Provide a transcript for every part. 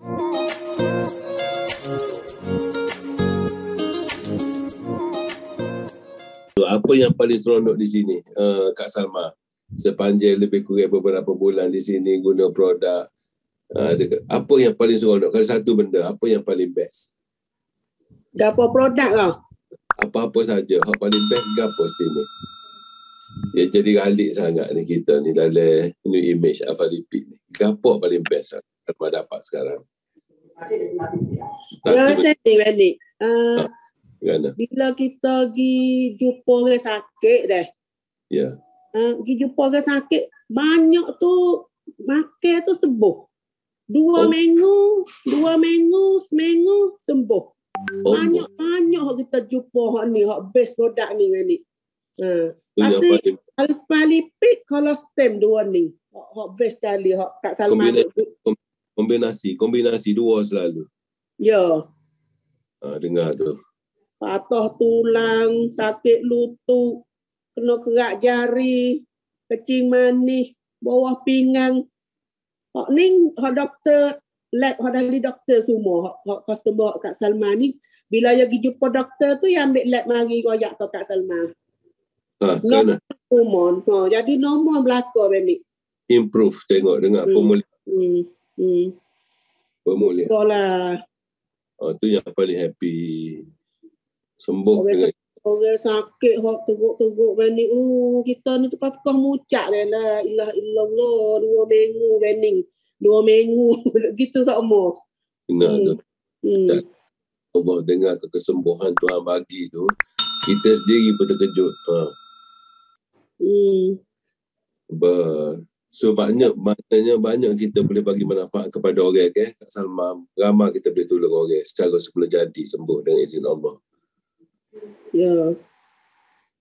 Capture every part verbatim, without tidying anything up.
Apa yang paling seronok di sini, uh, Kak Salma? Sepanjang lebih kurang beberapa bulan di sini guna produk, uh, apa yang paling seronok? Kalau satu benda, apa yang paling best? Gapo produk lah? Apa-apa saja, yang paling best gapo sini? Ya jadi galik sangat ni kita ni dalam new image Alphalipid ni. Gapo paling best Salma dapat sekarang? Ya, saya ni balik. Uh, ha, bila kita pergi jumpa orang sakit dah. Ya. Uh, pergi jumpa orang sakit, banyak tu makan tu sembuh. Dua oh. minggu, dua minggu, seminggu sembuh. Oh. Banyak-banyak kita jumpa hak ni, hak best produk ni ni. Ha. Pasti Alphalipid kalau stem dua ni. Hak, hak best sekali, hak Kak Salma. Kombinasi, kombinasi, kombinasi dua selalu. Ya. Ha, dengar tu. Patah tulang, sakit lutut, kena kerak jari, kecing manis, bawah pinggang. Hak ni, hak doktor, lab, hak dari doktor semua, hak, hak customer Kak Salma ni, bila dia pergi jumpa doktor tu, yang ambil lab mari koyak ke Kak Salma. Ha, kena. Normal, ha, jadi normal belakang ni. Improve, tengok, dengar, hmm. pemulihan. Hmm. Hmm. Pemulihan. Betul lah. Oh, tu yang paling happy. Sembuh orang, dengan orang sakit hok teruk-teruk bening. Oh, kita ni tukar-tukar mucak dah lah. Ilah illallah dua minggu bening. Dua minggu gitu sama. Benar hmm. tu. Hmm. Allah dengar kesembuhan Tuhan bagi tu, kita sendiri pun terkejut. Ha. Hmm. Ber So banyak, maknanya banyak kita boleh bagi manfaat kepada orang, okay? Kak Salma, ramai kita boleh tolong orang secara semula jadi sembuh dengan izin Allah. Ya.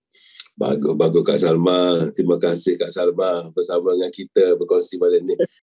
Bagus, bagus Kak Salma. Terima kasih Kak Salma bersama dengan kita berkongsi malam ni.